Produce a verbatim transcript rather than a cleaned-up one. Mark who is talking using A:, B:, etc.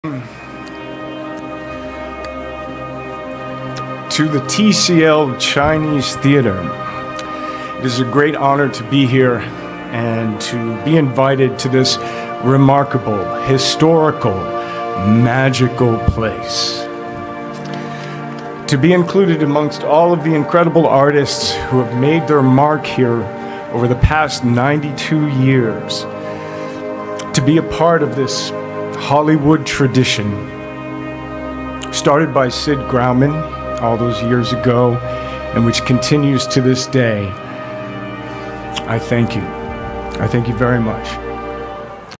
A: To the T C L Chinese Theatre. It is a great honor to be here and to be invited to this remarkable, historical, magical place. To be included amongst all of the incredible artists who have made their mark here over the past ninety-two years. To be a part of this Hollywood tradition started by Sid Grauman all those years ago and which continues to this day. I thank you. I thank you very much.